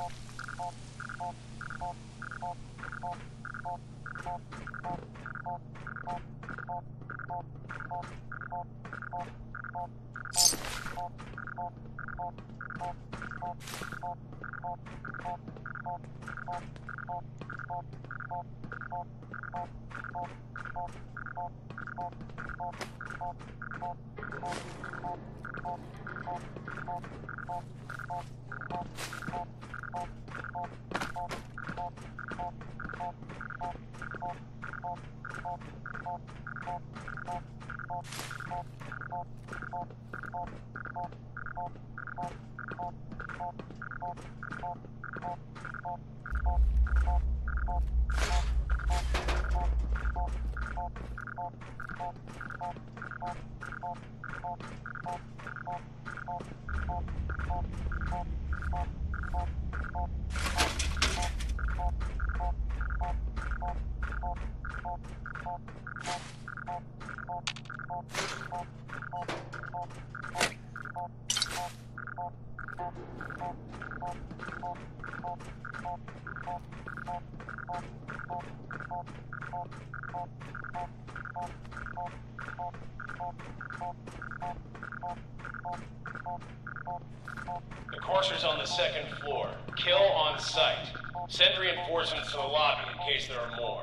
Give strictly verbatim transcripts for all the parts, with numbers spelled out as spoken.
The courser's on the second floor. Kill on site. Send reinforcements to the lobby in case there are more.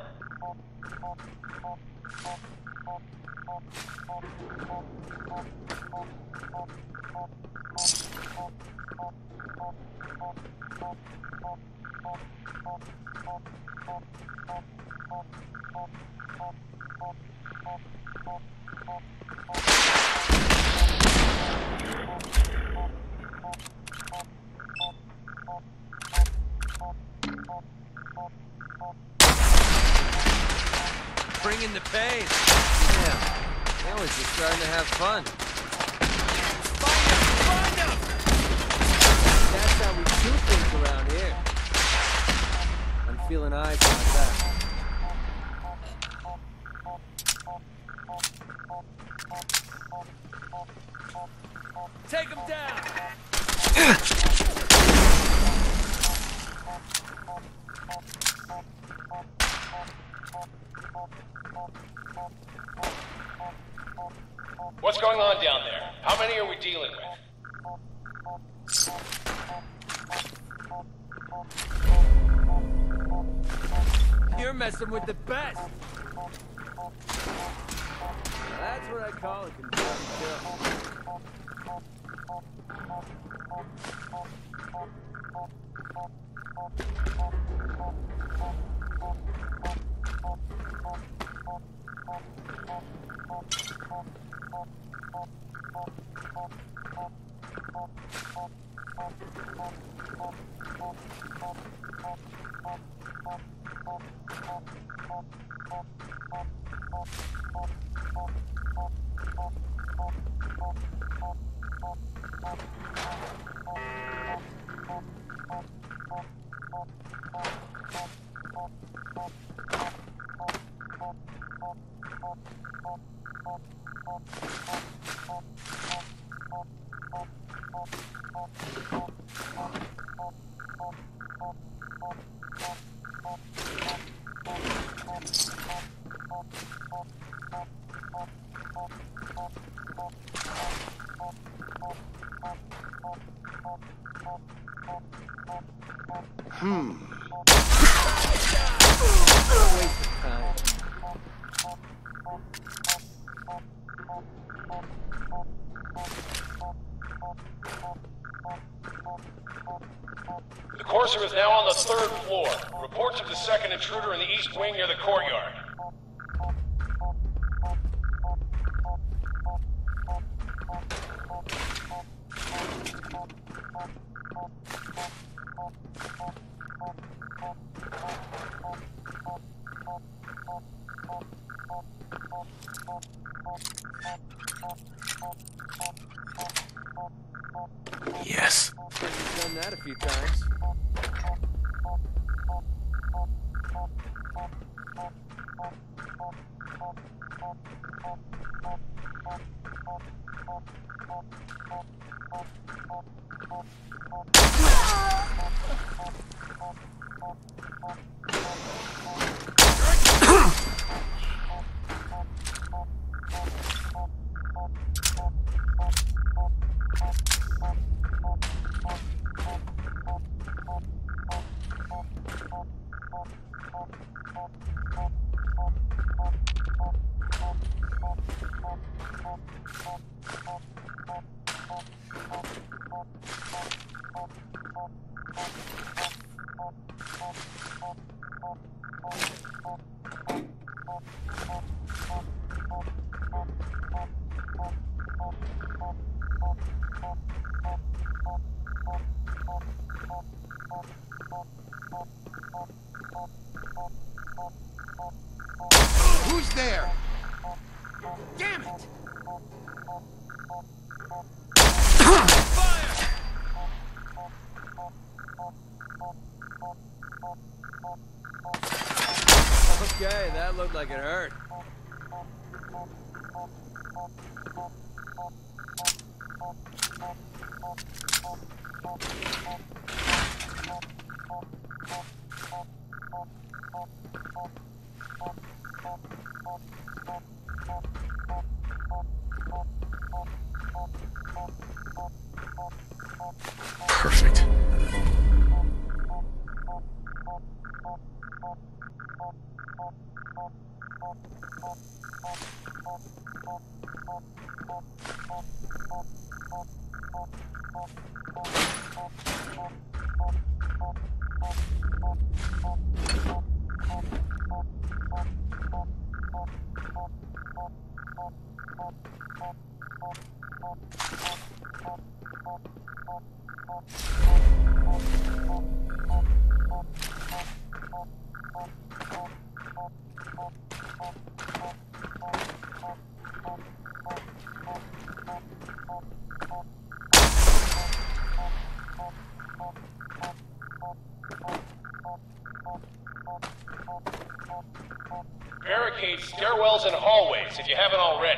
Bringing the pace. Yeah, now we're just starting to have fun. Find him! Find him! That's how we do things around here. I'm feeling eyes on my back. Take him down! What's going on down there? How many are we dealing with? You're messing with the best! Now that's what I call a confirmed kill. Hmm. The courser is now on the third floor. Reports of the second intruder in the east wing near the courtyard. Yes. I've done that a few times. Who's there? Damn it! Okay, that looked like it hurt. Perfect. Barricade stairwells and hallways if you haven't already.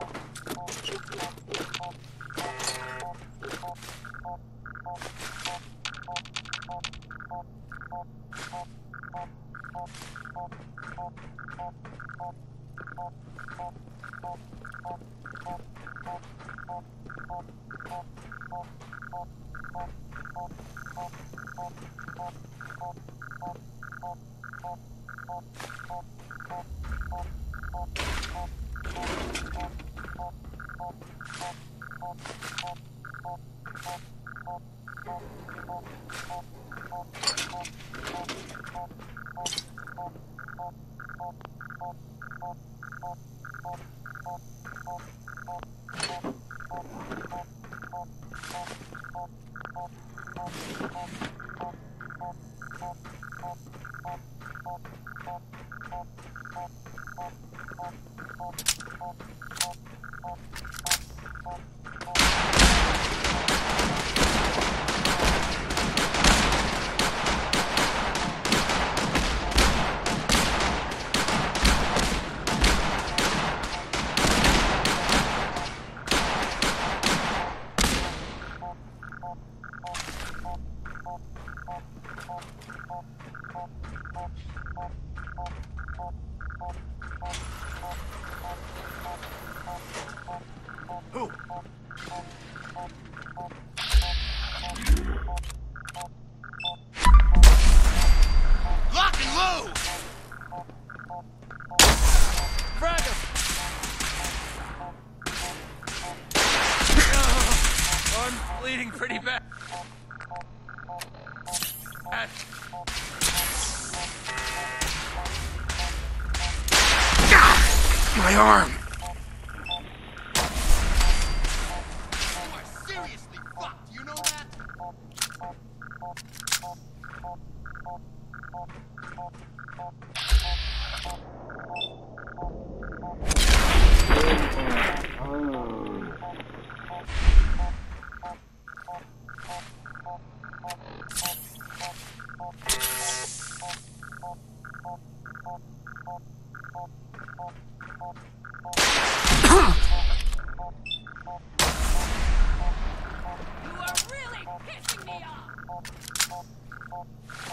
Who? Lock and load! Frag him! I'm bleeding pretty bad. My arm! You are seriously fucked, you know that? You are really pissing me off!